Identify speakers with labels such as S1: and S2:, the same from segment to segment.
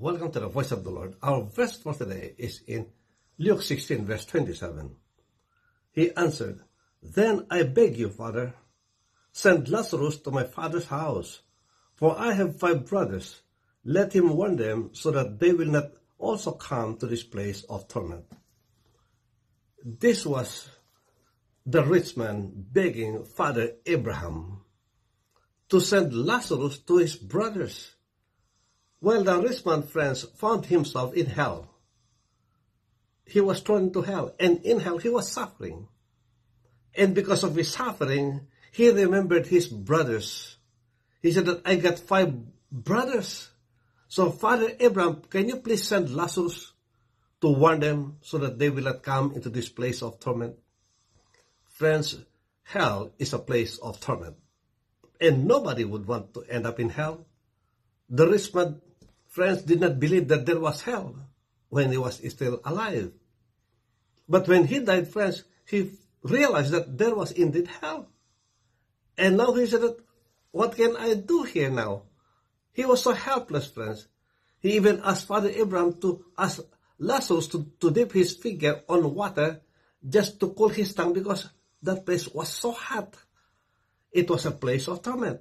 S1: Welcome to the Voice of the Lord. Our verse for today is in Luke 16, verse 27. He answered, "Then I beg you, Father, send Lazarus to my father's house, for I have 5 brothers. Let him warn them so that they will not also come to this place of torment." This was the rich man begging Father Abraham to send Lazarus to his brothers. Well, the rich man, friends, found himself in hell. He was thrown into hell, and in hell he was suffering. And because of his suffering, he remembered his brothers. He said that I got 5 brothers. So, Father Abraham, can you please send Lazarus to warn them so that they will not come into this place of torment? Friends, hell is a place of torment. And nobody would want to end up in hell. The rich man, friends, did not believe that there was hell when he was still alive. But when he died, friends, he realized that there was indeed hell. And now he said that, what can I do here now? He was so helpless, friends. He even asked Father Abraham to ask Lazarus to dip his finger on water just to cool his tongue because that place was so hot. It was a place of torment.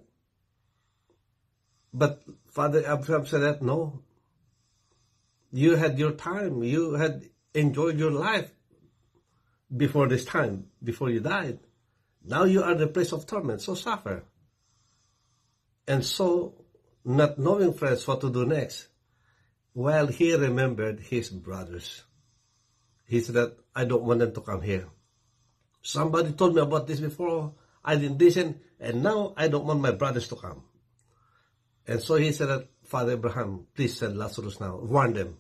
S1: But Father Abraham said that, no. You had your time. You had enjoyed your life before this time, before you died. Now you are in the place of torment, so suffer. And so, not knowing, friends, what to do next, well, he remembered his brothers. He said that, I don't want them to come here. Somebody told me about this before, I didn't listen, and now I don't want my brothers to come. And so he said that, Father Abraham, please send Lazarus now, warn them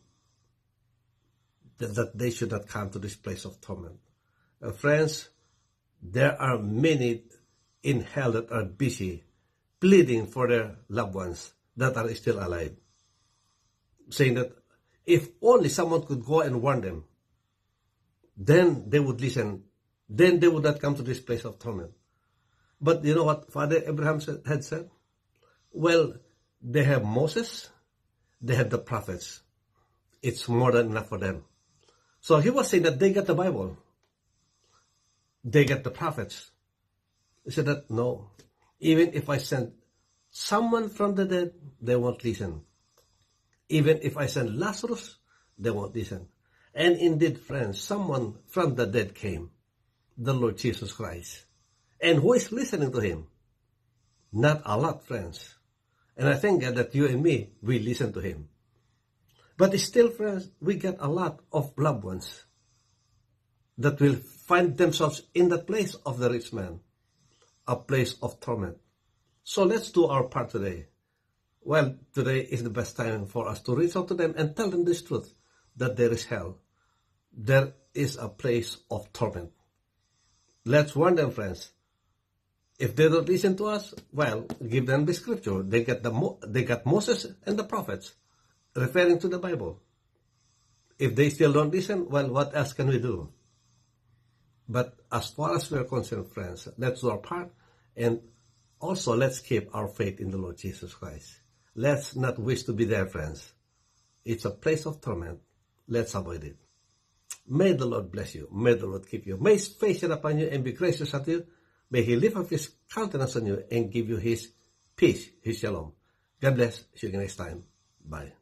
S1: that they should not come to this place of torment. Friends, there are many in hell that are busy pleading for their loved ones that are still alive, saying that if only someone could go and warn them, then they would listen, then they would not come to this place of torment. But you know what Father Abraham had said? Well, they have Moses, they have the prophets. It's more than enough for them. So he was saying that they got the Bible. They get the prophets. He said that, no, even if I send someone from the dead, they won't listen. Even if I send Lazarus, they won't listen. And indeed, friends, someone from the dead came, the Lord Jesus Christ. And who is listening to him? Not a lot, friends. And I thank God that you and me, we listen to him. But still, friends, we get a lot of loved ones that will find themselves in the place of the rich man, a place of torment. So let's do our part today. Well, today is the best time for us to reach out to them and tell them this truth, that there is hell. There is a place of torment. Let's warn them, friends. If they don't listen to us, well, give them the scripture. They got Moses and the prophets, referring to the Bible. If they still don't listen, well, what else can we do? But as far as we are concerned, friends, let's do our part, and also let's keep our faith in the Lord Jesus Christ. Let's not wish to be there, friends. It's a place of torment. Let's avoid it. May the Lord bless you. May the Lord keep you. May His face shine upon you and be gracious unto you. May He lift up His countenance on you and give you His peace, His shalom. God bless. See you next time. Bye.